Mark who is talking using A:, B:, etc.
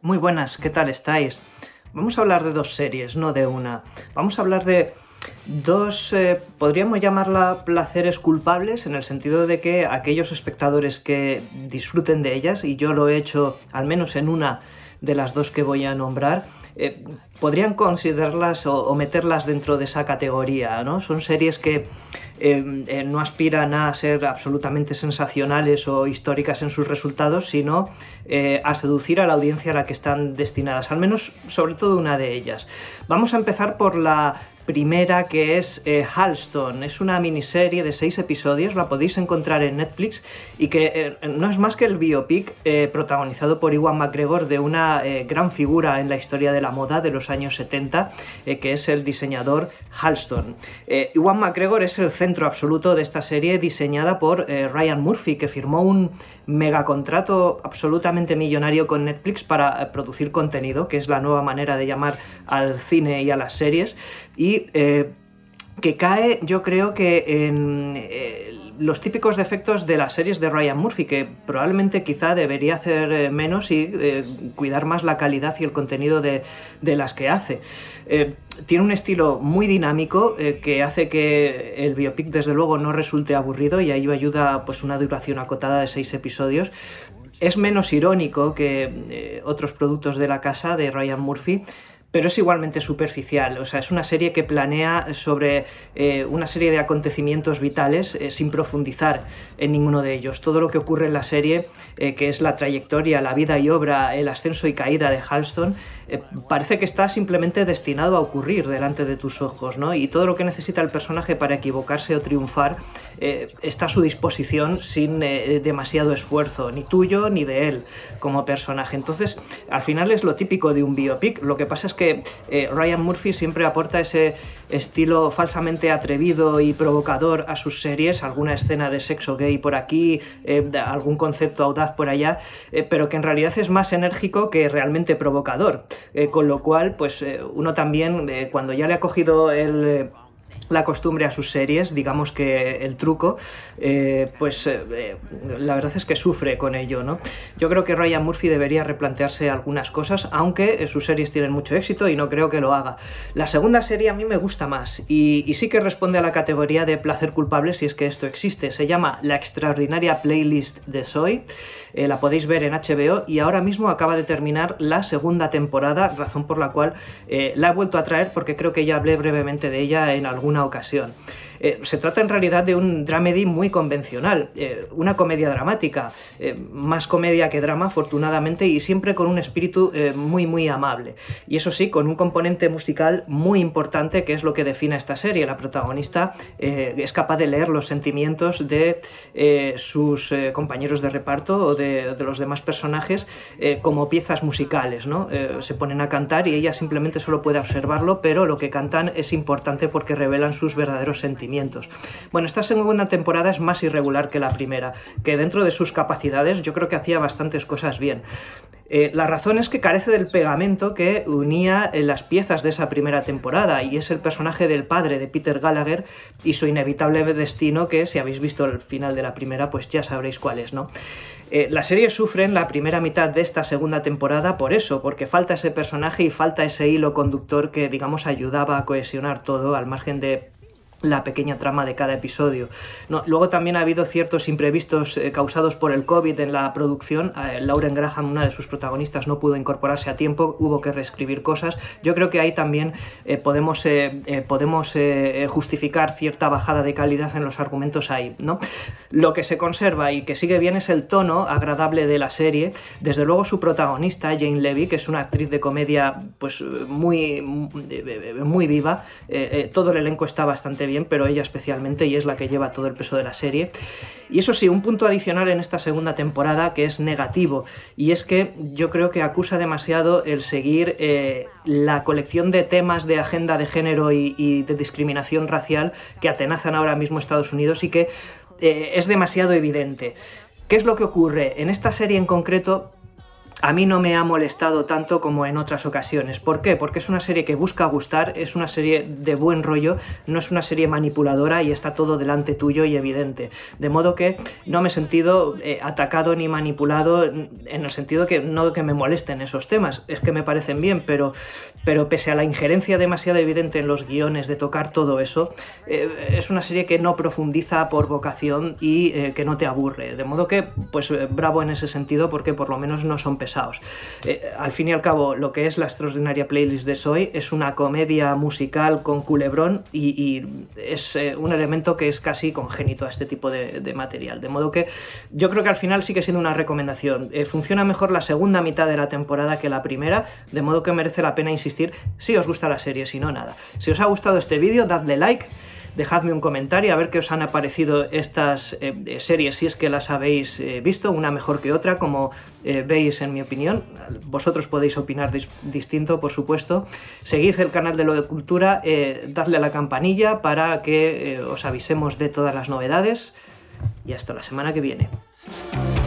A: Muy buenas, ¿qué tal estáis? Vamos a hablar de dos series, no de una. Vamos a hablar de dos, podríamos llamarla placeres culpables, en el sentido de que aquellos espectadores que disfruten de ellas, y yo lo he hecho al menos en una de las dos que voy a nombrar, podrían considerarlas o meterlas dentro de esa categoría, ¿no? Son series que no aspiran a ser absolutamente sensacionales o históricas en sus resultados, sino a seducir a la audiencia a la que están destinadas, al menos sobre todo una de ellas. Vamos a empezar por la primera, que es Halston. Es una miniserie de 6 episodios, la podéis encontrar en Netflix, y que no es más que el biopic protagonizado por Ewan McGregor de una gran figura en la historia de la moda de los años 70, que es el diseñador Halston. Ewan McGregor es el centro absoluto de esta serie, diseñada por Ryan Murphy, que firmó un megacontrato absolutamente millonario con Netflix para producir contenido, que es la nueva manera de llamar al cine y a las series, y que cae, yo creo que en los típicos defectos de las series de Ryan Murphy, que probablemente quizá debería hacer menos y cuidar más la calidad y el contenido de las que hace. Tiene un estilo muy dinámico que hace que el biopic desde luego no resulte aburrido, y a ello ayuda pues una duración acotada de 6 episodios. Es menos irónico que otros productos de la casa de Ryan Murphy, pero es igualmente superficial. O sea, es una serie que planea sobre una serie de acontecimientos vitales sin profundizar en ninguno de ellos. Todo lo que ocurre en la serie, que es la trayectoria, la vida y obra, el ascenso y caída de Halston, parece que está simplemente destinado a ocurrir delante de tus ojos, ¿no? Y todo lo que necesita el personaje para equivocarse o triunfar está a su disposición sin demasiado esfuerzo, ni tuyo ni de él como personaje. Entonces, al final es lo típico de un biopic. Lo que pasa es que Ryan Murphy siempre aporta ese estilo falsamente atrevido y provocador a sus series, alguna escena de sexo gay por aquí, algún concepto audaz por allá, pero que en realidad es más enérgico que realmente provocador. Con lo cual, pues uno también, cuando ya le ha cogido la costumbre a sus series, digamos que el truco, la verdad es que sufre con ello, ¿no? Yo creo que Ryan Murphy debería replantearse algunas cosas, aunque sus series tienen mucho éxito y no creo que lo haga. La segunda serie a mí me gusta más y sí que responde a la categoría de placer culpable, si es que esto existe. Se llama La extraordinaria playlist de Zoe. La podéis ver en HBO y ahora mismo acaba de terminar la segunda temporada, razón por la cual la he vuelto a traer, porque creo que ya hablé brevemente de ella en alguna ocasión. Se trata en realidad de un dramedy muy convencional, una comedia dramática, más comedia que drama afortunadamente, y siempre con un espíritu muy amable. Y eso sí, con un componente musical muy importante, que es lo que define a esta serie. La protagonista es capaz de leer los sentimientos de sus compañeros de reparto o de los demás personajes como piezas musicales, ¿no? Se ponen a cantar y ella simplemente solo puede observarlo, pero lo que cantan es importante porque revelan sus verdaderos sentimientos. Bueno, esta segunda temporada es más irregular que la primera, que dentro de sus capacidades yo creo que hacía bastantes cosas bien. La razón es que carece del pegamento que unía las piezas de esa primera temporada, y es el personaje del padre de Peter Gallagher y su inevitable destino, que si habéis visto el final de la primera pues ya sabréis cuál es, ¿no? La serie sufre en la primera mitad de esta segunda temporada por eso, porque falta ese personaje y falta ese hilo conductor que, digamos, ayudaba a cohesionar todo, al margen de la pequeña trama de cada episodio. Luego también ha habido ciertos imprevistos causados por el COVID en la producción. Lauren Graham, una de sus protagonistas, no pudo incorporarse a tiempo, hubo que reescribir cosas. Yo creo que ahí también podemos justificar cierta bajada de calidad en los argumentos ahí, ¿no? Lo que se conserva y que sigue bien es el tono agradable de la serie. Desde luego su protagonista, Jane Levy, que es una actriz de comedia pues muy viva. Todo el elenco está bastante bien, pero ella especialmente, y es la que lleva todo el peso de la serie. Y eso sí, un punto adicional en esta segunda temporada que es negativo, y es que yo creo que acusa demasiado el seguir la colección de temas de agenda de género y de discriminación racial que atenazan ahora mismo Estados Unidos, y que es demasiado evidente. ¿Qué es lo que ocurre? En esta serie en concreto a mí no me ha molestado tanto como en otras ocasiones. ¿Por qué? Porque es una serie que busca gustar, es una serie de buen rollo, no es una serie manipuladora y está todo delante tuyo y evidente. De modo que no me he sentido atacado ni manipulado en el sentido que no que me molesten esos temas, es que me parecen bien, pero pese a la injerencia demasiado evidente en los guiones de tocar todo eso, es una serie que no profundiza por vocación y que no te aburre. De modo que, pues bravo en ese sentido, porque por lo menos no son pesados. Al fin y al cabo, lo que es la extraordinaria playlist de Soy es una comedia musical con culebrón y es un elemento que es casi congénito a este tipo de material. De modo que yo creo que al final sigue siendo una recomendación. Funciona mejor la segunda mitad de la temporada que la primera, de modo que merece la pena insistir si os gusta la serie, si no, nada. Si os ha gustado este vídeo, dadle like, dejadme un comentario a ver qué os han parecido estas series, si es que las habéis visto, una mejor que otra, como veis en mi opinión. Vosotros podéis opinar distinto, por supuesto. Seguid el canal de Lo de Cultura, dadle a la campanilla para que os avisemos de todas las novedades y hasta la semana que viene.